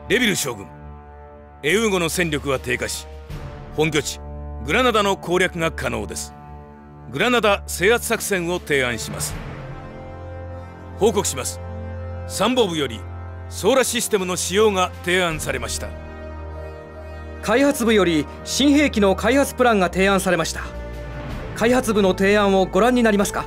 レビル将軍、エウーゴの戦力は低下し、本拠地グラナダの攻略が可能です。グラナダ制圧作戦を提案します。報告します。参謀部よりソーラシステムの使用が提案されました。 開発部より新兵器の開発プランが提案されました。開発部の提案をご覧になりますか？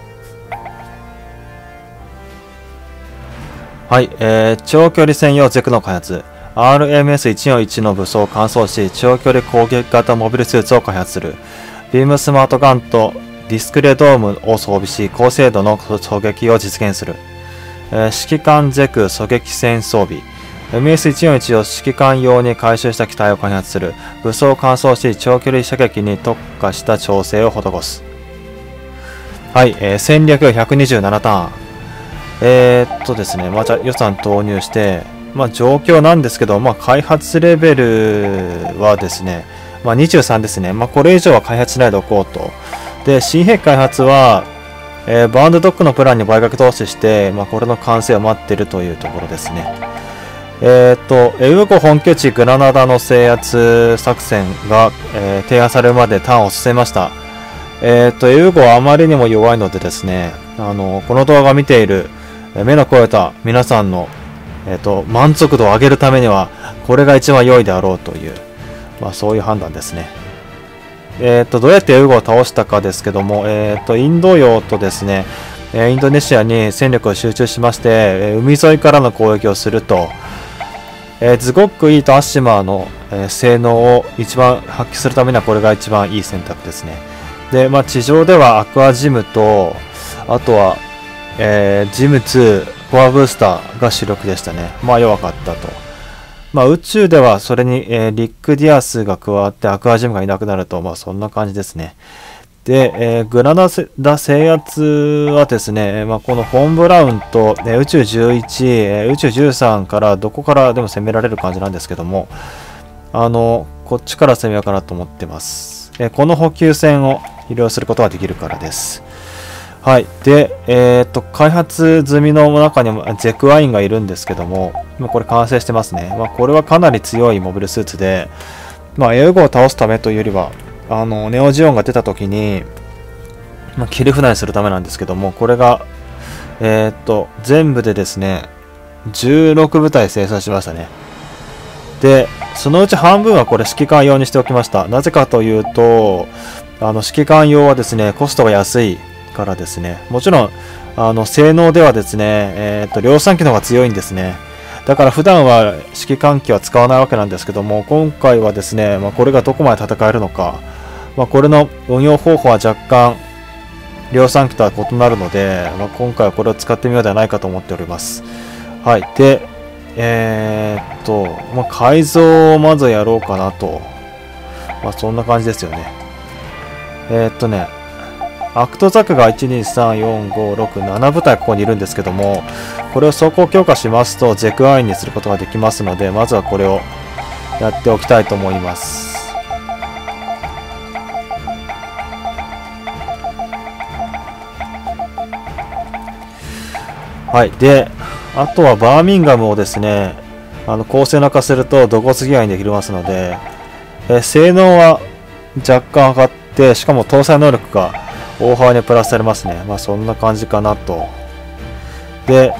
はい、長距離専用ゼクの開発、RMS141 の武装を完走し、長距離攻撃型モビルスーツを開発する。ビームスマートガンとディスクレドームを装備し、高精度の狙撃を実現する。指揮官ゼク狙撃戦装備。MS141 を指揮官用に改修した機体を開発する。武装を完走し、長距離射撃に特化した調整を施す。はい、戦略127ターン。ですね、じゃあ予算投入して、状況なんですけど、開発レベルはですね、23ですね。これ以上は開発しないでおこうと。で、新兵器開発は、バウンドドックのプランに倍額投資して、これの完成を待っているというところですね。エウーゴ本拠地グラナダの制圧作戦が、提案されるまでターンを進めました。エウーゴはあまりにも弱いのでですね、この動画を見ている目の肥えた皆さんの、満足度を上げるためには、これが一番良いであろうという、そういう判断ですね。どうやってエウーゴを倒したかですけども、インド洋とですね、インドネシアに戦力を集中しまして、海沿いからの攻撃をすると、ズゴック E とアッシマーの、性能を一番発揮するためにはこれが一番いい選択ですね。で、地上ではアクアジムと、あとは、ジム2、コアブースターが主力でしたね。弱かったと。宇宙ではそれに、リック・ディアスが加わってアクアジムがいなくなると、そんな感じですね。で、グラナダ制圧はですね、このフォン・ブラウンと、宇宙11、宇宙13からどこからでも攻められる感じなんですけども、こっちから攻めようかなと思ってます。この補給線を利用することができるからです。はい。で、開発済みの中にもゼクアインがいるんですけども、これ完成してますね。これはかなり強いモビルスーツで、エウーゴを倒すためというよりは、ネオジオンが出た時に、切り札にするためなんですけども、これが、全部でですね、16部隊生産しましたね。で、そのうち半分はこれ指揮官用にしておきました。なぜかというと、指揮官用はですね、コストが安いからですね。もちろん、性能ではですね、量産機の方が強いんですね。だから普段は指揮官機は使わないわけなんですけども、今回はですね、これがどこまで戦えるのか、これの運用方法は若干、量産機とは異なるので、今回はこれを使ってみようではないかと思っております。はい。で、改造をまずやろうかなと。そんな感じですよね。アクトザクが1、2、3、4、5、6、7部隊ここにいるんですけども、これを走行強化しますと、ゼクアインにすることができますので、まずはこれをやっておきたいと思います。はい。で、あとはバーミンガムをですね、高性能化すると、ドコツギアにできますので、性能は若干上がって、しかも搭載能力が大幅にプラスされますね。そんな感じかなと。で、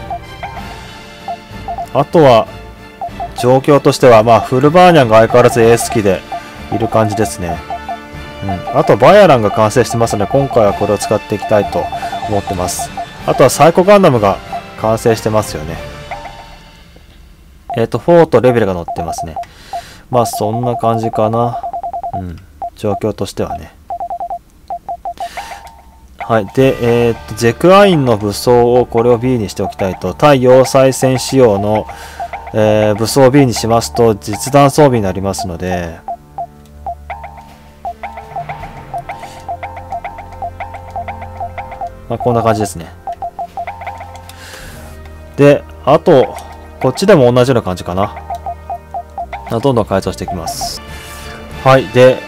あとは、状況としては、フルバーニャンが相変わらずエース機でいる感じですね。あと、バイアランが完成してますので、今回はこれを使っていきたいと思ってます。あとは、サイコガンダムが完成してますよね。フォーとレベルが載ってますね。そんな感じかな。状況としてはね。はい。で、ゼクアインの武装をこれを B にしておきたいと。対要塞戦仕様の、武装を B にしますと実弾装備になりますので、こんな感じですね。で、あと、こっちでも同じような感じかな。どんどん改造していきます。はい。で、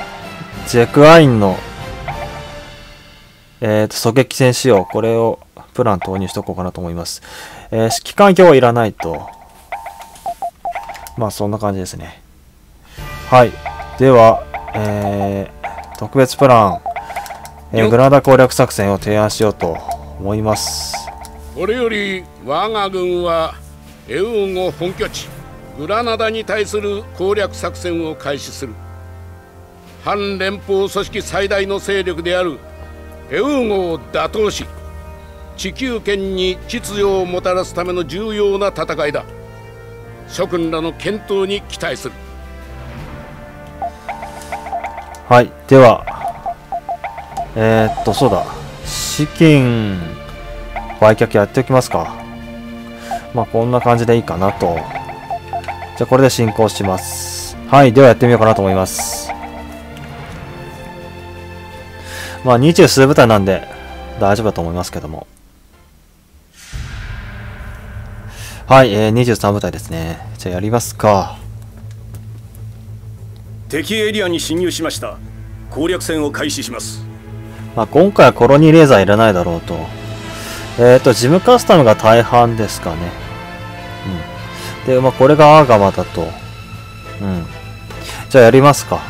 ゼクアインの、狙撃戦仕様、これをプラン投入しとこうかなと思います。指揮官表はいらないと。まあそんな感じですね。はい。では、特別プラン、グラナダ攻略作戦を提案しようと思います。 これより我が軍はエウンゴ本拠地グラナダに対する攻略作戦を開始する。反連邦組織最大の勢力であるエウンゴを打倒し、地球圏に秩序をもたらすための重要な戦いだ。諸君らの健闘に期待する。 はい。では、そうだ。資金売却やっておきますか。まあ、こんな感じでいいかなと。じゃあ、これで進行します。はい。では、やってみようかなと思います。まあ、20数部隊なんで、大丈夫だと思いますけども。はい。23部隊ですね。じゃあ、やりますか。 敵エリアに侵入しました。攻略戦を開始します。 まあ、今回はコロニーレーザーいらないだろうと。ジムカスタムが大半ですかね。うん。で、まあ、これがアーガマだと。うん。じゃあやりますか。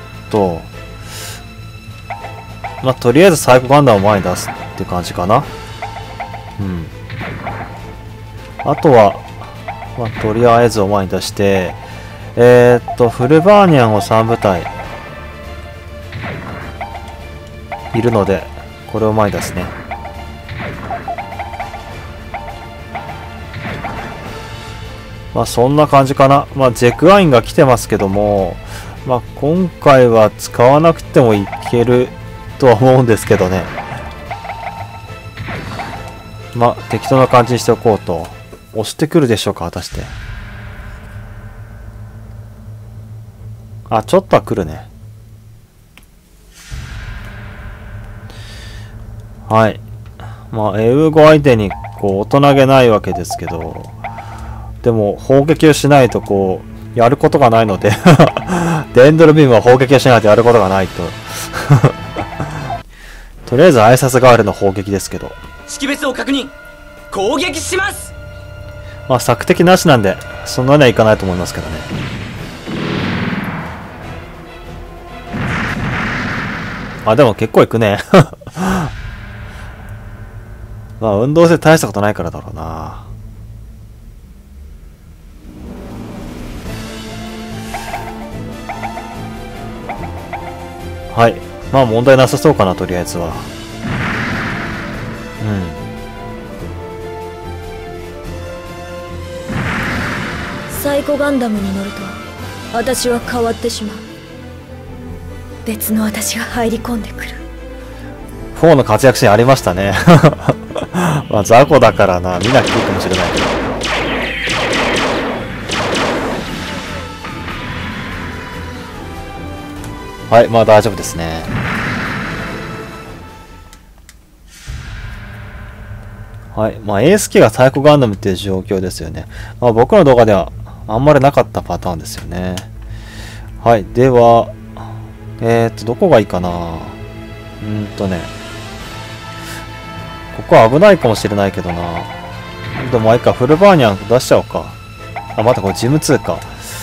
まあ、とりあえずサイコガンダムを前に出すって感じかな。うん。あとは、まあ、とりあえずを前に出して、フルバーニャンを3部隊いるので、これを前に出すね。まあそんな感じかな。まあゼクアインが来てますけども、まあ今回は使わなくてもいけるとは思うんですけどね。まあ適当な感じにしておこうと。押してくるでしょうか、果たして。あ、ちょっとは来るね。はい。まあ、エウゴ相手に、こう、大人げないわけですけど、でも、砲撃をしないと、こう、やることがないので、デンドルビームは砲撃をしないとやることがないと。とりあえず挨拶代わりの砲撃ですけど。 識別を確認。攻撃します。 まあ、索敵なしなんで、そんなにはいかないと思いますけどね。あ、でも結構いくね。まあ、運動性大したことないからだろうな。はい。まあ、問題なさそうかな、とりあえずは。うん。 サイコガンダムに乗ると私は変わってしまう。別の私が入り込んでくる。 4の活躍シーンありましたね。まあ雑魚だからな、見なくていいかもしれないけど。はい、まあ大丈夫ですね。はい、まあエース機がサイコガンダムっていう状況ですよね。まあ僕の動画ではあんまりなかったパターンですよね。はい、では、どこがいいかな。ここは危ないかもしれないけどな。でもいいか、フルバーニャン出しちゃおうか。あ、またこれジム2か。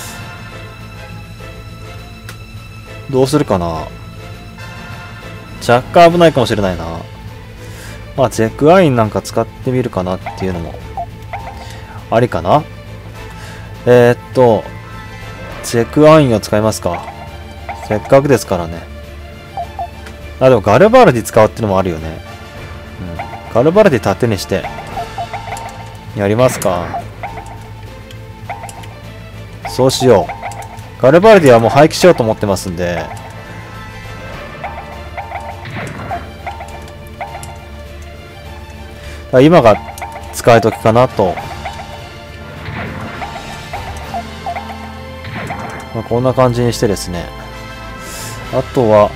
どうするかな。若干危ないかもしれないな。まあ、ゼクアインなんか使ってみるかなっていうのも、ありかな。ゼクアインを使いますか。せっかくですからね。あ、でもガルバルディ使うってのもあるよね。うん。ガルバルディ盾にして、やりますか。そうしよう。ガルバルディはもう廃棄しようと思ってますんで。今が使い時かなと。まあ、こんな感じにしてですね。あとは、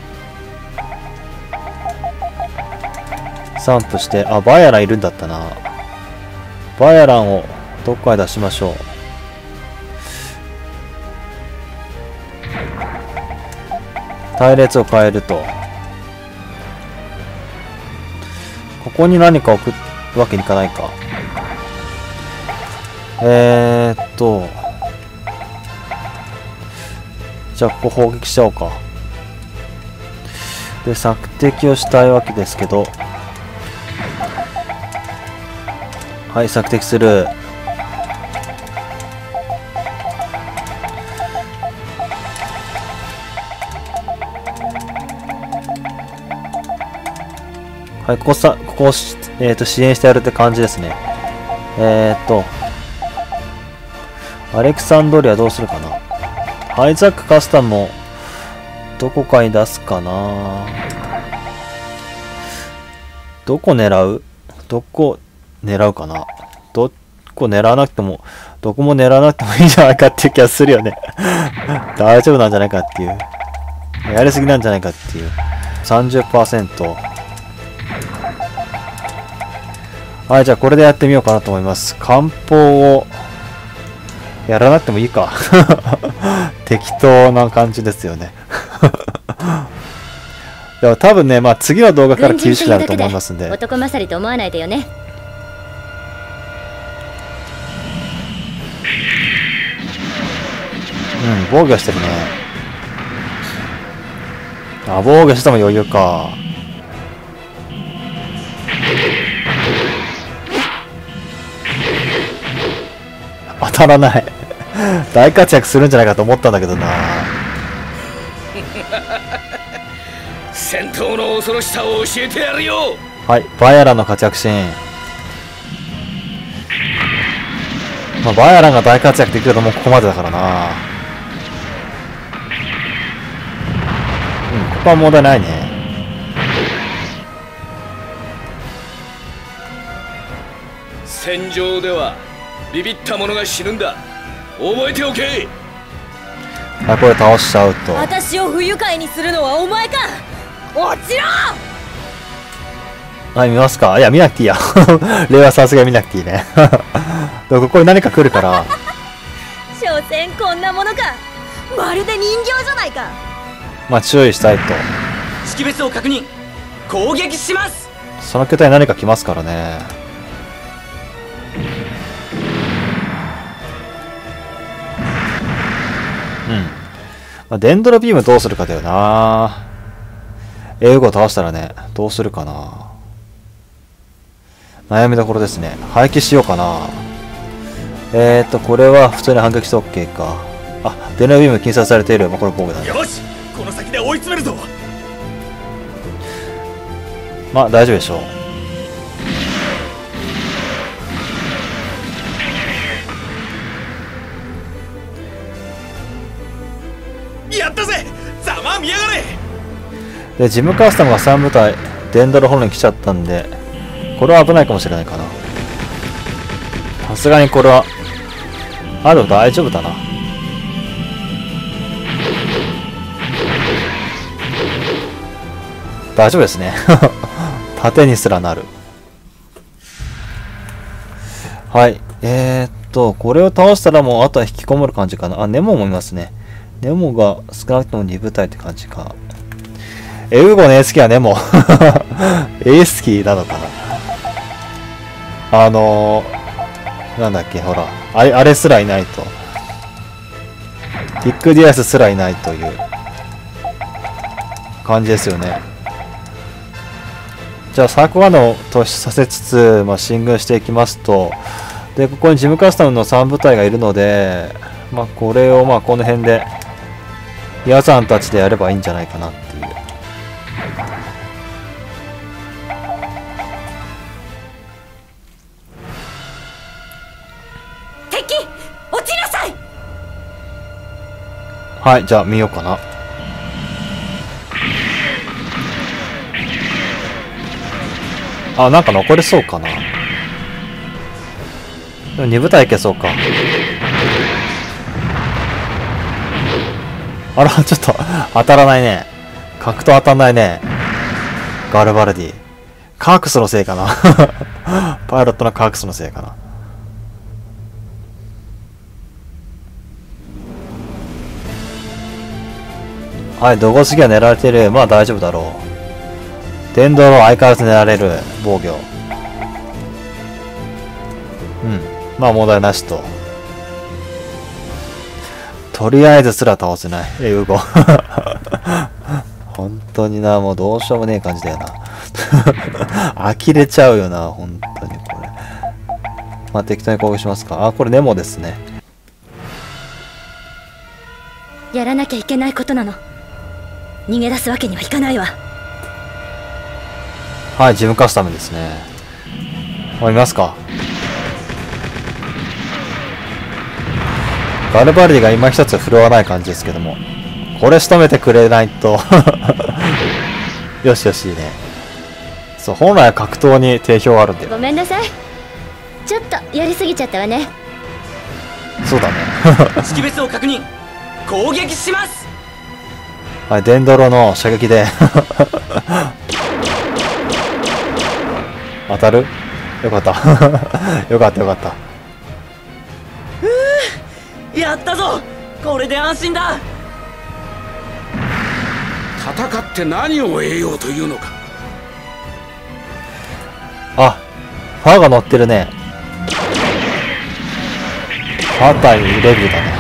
散布して、あ、バヤランいるんだったな。バヤランをどっかへ出しましょう。隊列を変えると。ここに何か置くわけにいかないか。じゃあここ砲撃しちゃおうか。で索敵をしたいわけですけど、はい索敵する。はい、ここを支援してやるって感じですね。アレクサンドリアどうするかな。ハイザックカスタムもどこかに出すかな。どこ狙うかな。どこ狙わなくても、どこも狙わなくてもいいんじゃないかっていう気がするよね。大丈夫なんじゃないかっていう。やりすぎなんじゃないかっていう。30%。はい、じゃあこれでやってみようかなと思います。艦砲をやらなくてもいいか。適当な感じですよね。でも多分ね、まあ次の動画から厳しくなると思いますんで。 男勝りと思わないでよね。 うん、防御してるね。あ、防御しても余裕か。当たらない。大活躍するんじゃないかと思ったんだけどな。 戦闘の恐ろしさを教えてやるよ。 はい、バイアランの活躍シーン。まあ、バイアランが大活躍できるともうここまでだからな。ここは問題ないね。 戦場ではビビった者が死ぬんだ。覚えておけ。 はい、これ倒しちゃうと。 私を不愉快にするのはお前か。落ちろ。 はい、見ますか。いや、見なくていいや。例はさすがに見なくていいね。でもここに何か来るから。 所詮こんなものか。まるで人形じゃないか。 まあ注意したいと。 識別を確認。攻撃します。 その拠点に何か来ますからね。まあ、デンドロビームどうするかだよな。エウゴを倒したらね、どうするかな。悩みどころですね。廃棄しようかな。これは普通に反撃して OK か。あ、デンドロビーム禁止されている。まあ、これ防具だね。 よし、この先で追い詰めるぞ。 まあ大丈夫でしょう。やったぜ。ざまあ見やがれ。 で、ジムカスタムが3部隊デンドロホルンに来ちゃったんで、これは危ないかもしれないかな。さすがにこれは、あ、でも大丈夫だな。大丈夫ですね。盾にすらなる。はい。これを倒したらもうあとは引きこもる感じかな。あ、ネモもいますね。ネモが少なくとも2部隊って感じか。エウゴのエースキーはネモ。エースキーなのかな。なんだっけ、ほら。あれすらいないと。ビッグディアスすらいないという感じですよね。じゃあ、サークワードを突出させつつ、まあ、進軍していきますと、で、ここにジムカスタムの3部隊がいるので、まあ、これをまあこの辺で、ヤさんたちでやればいいんじゃないかなっていう。 敵、落ちなさい。 はい、じゃあ見ようかな。あ、なんか残れそうかな。でも2部隊いけそうか。あら、ちょっと当たらないね。格闘当たんないね。ガルバルディ。カークスのせいかな。パイロットのカークスのせいかな。はい、ドゴスギは狙われてる。まあ大丈夫だろう。 電動を相変わらず狙われる防御。まあ問題なしと。とりあえずすら倒せない。ウゴ。本当にな、もうどうしようもねえ感じだよな。呆れちゃうよな、本当にこれ。まあ適当に攻撃しますか。あ、これネモですね。 やらなきゃいけないことなの。逃げ出すわけにはいかないわ。 はい、自分カスタムですね。見ますか。ガルバルディが今一つ振るわない感じですけども、これ仕留めてくれないとよしよしいいね。そう、本来は格闘に定評あるんだよ。 ごめんなさい、ちょっとやりすぎちゃったわね。 そうだね。 識別を確認、攻撃します。 はい、デンドロの射撃で当たる？よかった。よかったよかった。 やったぞ、これで安心だ。 戦って何を得ようというのか。 あ、ファーが乗ってるね。ファー対レビューだね。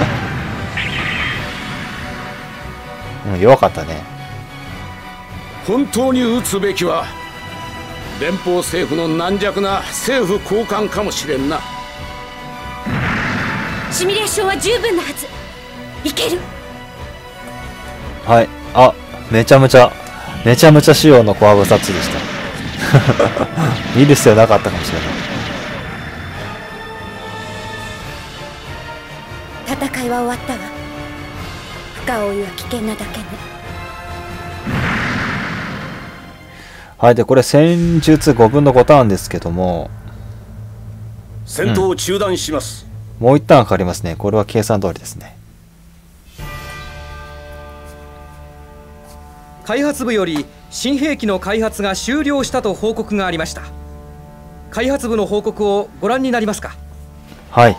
弱かったね。 本当に撃つべきは連邦政府の軟弱な政府高官かもしれんな。 シミュレーションは十分なはず。いける。 はい。あ、めちゃめちゃ仕様のコアブサッチでした。見る必要なかったかもしれない。戦いは終わったわ。深追いは危険なだけね。 はい。で、これ戦術5分の5ターンですけども、 戦闘を中断します。 もう1ターンかかりますね。これは計算通りですね。 開発部より新兵器の開発が終了したと報告がありました。開発部の報告をご覧になりますか。 はい。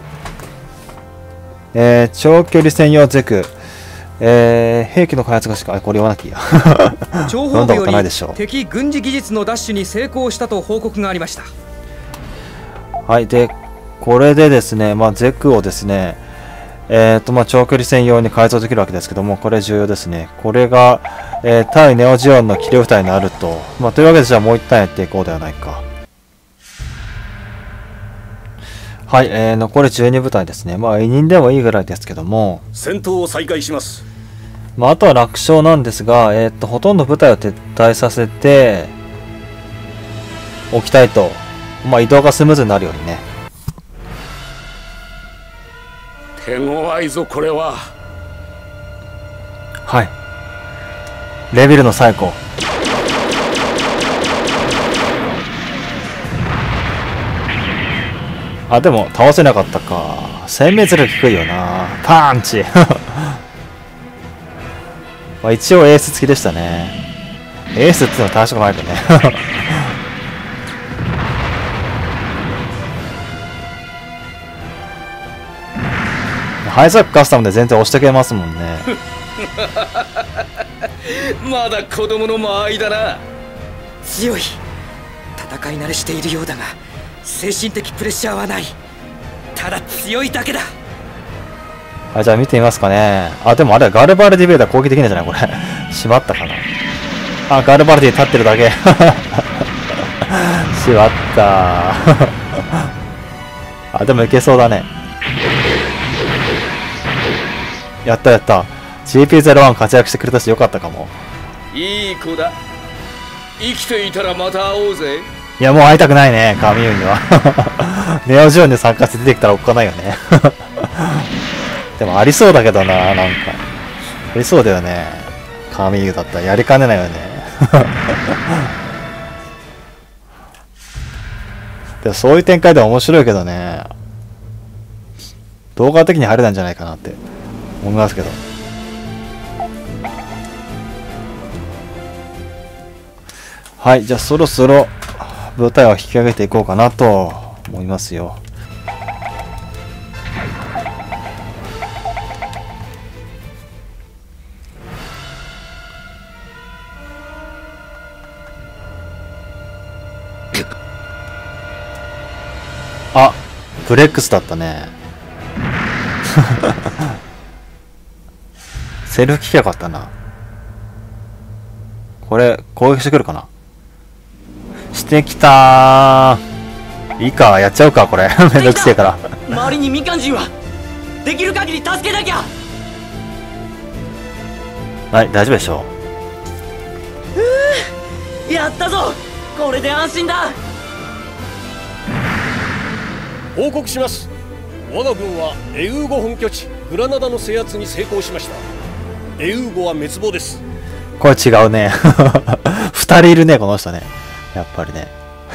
長距離専用ゼク、兵器の開発がこれ言わなきゃいいや。 諜報部よりないでしょう。 敵軍事技術の奪取に成功したと報告がありました。 はい。で、これでですね、まあ、ゼクをですね、まあ、長距離専用に改造できるわけですけども、これ重要ですね。これが、対ネオジオンの気流負担になると。まあ、というわけで、じゃあもう一旦やっていこうではないか。はい、残り12部隊ですね。まあ、委任でもいいぐらいですけども。 戦闘を再開します。 まあ、あとは楽勝なんですが、ほとんど部隊を撤退させておきたいと。まあ、移動がスムーズになるようにね。 手強いぞこれは。 はい。レベルの最高。あ、でも倒せなかったか。殲滅力低いよな。パンチ。まあ一応エース付きでしたね。エースっていうのは大したことないとね。ハイザックカスタムで全然押してくれますもんね。 まだ子供の間合いだな。 強い。戦い慣れしているようだが精神的プレッシャーはない。ただ強いだけだ。 はい、じゃあ見てみますかね。あ、でもあれはガルバルディベーダー攻撃できないじゃないこれ。しまったかな。あ、ガルバルディ立ってるだけ。しまった。あ、でもいけそうだね。やったやった。GP01 活躍してくれたしよかったかも。 いい子だ。生きていたらまた会おうぜ。 いやもう会いたくないね、カミューには。ネオジオンで参加して出てきたらおっかないよね。でもありそうだけどな、なんか。ありそうだよね。カミューだったらやりかねないよね。でもそういう展開では面白いけどね。動画的に入れないんじゃないかなって思いますけど。はい、じゃあそろそろ部隊を引き上げていこうかなと思いますよ。 ブレックスだったね。セルフ聞きゃよかったな。これ、攻撃してくるかな。してきたー。いいか、やっちゃうか、これ。めんどくせえから。 周りに民間人はできる限り助けなきゃ。 はい、大丈夫でしょう。やったぞ。これで安心だ。 報告します。我が軍はエウーゴ本拠地グラナダの制圧に成功しました。エウーゴは滅亡です。 これ違うね。二人いるね、この人ね。やっぱりね。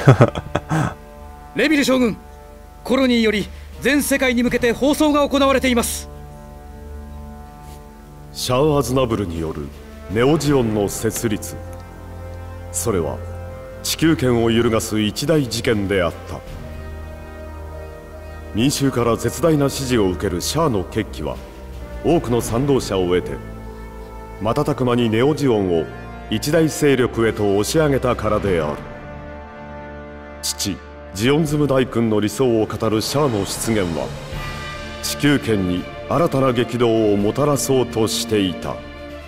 レビル将軍、コロニーより全世界に向けて放送が行われています。 シャア・アズナブルによるネオジオンの設立、それは地球圏を揺るがす一大事件であった。民衆から絶大な支持を受けるシャアの決起は多くの賛同者を得て、瞬く間にネオジオンを一大勢力へと押し上げたからである。父ジオンズム大君の理想を語るシャアの出現は地球圏に新たな激動をもたらそうとしていた。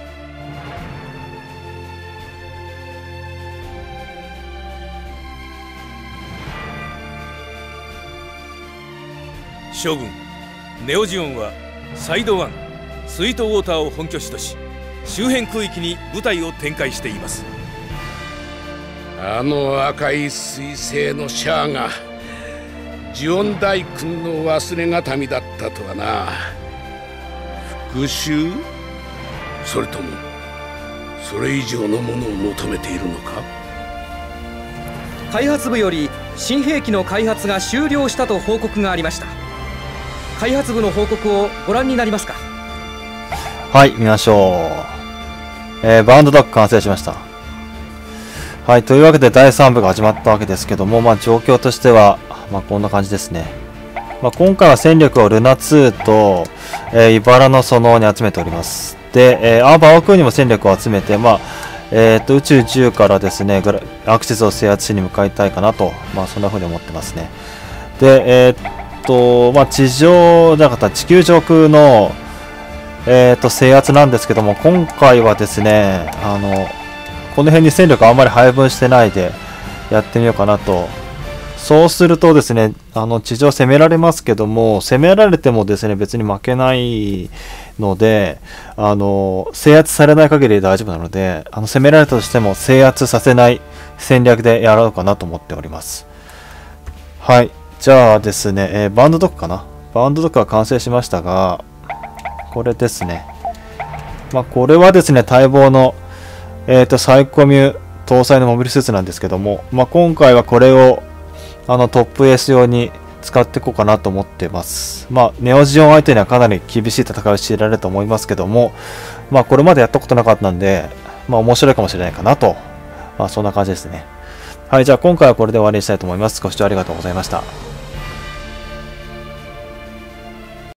将軍、ネオジオンはサイド1スイートウォーターを本拠地とし、周辺区域に部隊を展開しています。 あの赤い彗星のシャアがジオン大君の忘れがたみだったとはな。復讐？それともそれ以上のものを求めているのか？ 開発部より新兵器の開発が終了したと報告がありました。開発部の報告をご覧になりますか？ はい、見ましょう。バウンドドック完成しました。はい、というわけで第3部が始まったわけですけども、状況としては、こんな感じですね。今回は戦力をルナ2と、茨の園に集めております。で、バオクーにも戦力を集めて、宇宙10からですね、アクセスを制圧しに向かいたいかなと、そんな風に思ってますね。で、地上じゃなかった地球上空の、制圧なんですけども、今回はですね、この辺に戦力あんまり配分してないでやってみようかなと。そうするとですね、地上攻められますけども、攻められてもですね、別に負けないので、制圧されない限り大丈夫なので、攻められたとしても制圧させない戦略でやろうかなと思っております。はい。じゃあですね、バウンドドックかな。バウンドドックは完成しましたが、これですね。これはですね、待望の、サイコミュ搭載のモビルスーツなんですけども、今回はこれをトップ S 用に使っていこうかなと思ってます。ネオジオン相手にはかなり厳しい戦いを強いられると思いますけども、これまでやったことなかったんで、面白いかもしれないかなと、そんな感じですね。はい、じゃあ今回はこれで終わりにしたいと思います。ご視聴ありがとうございました。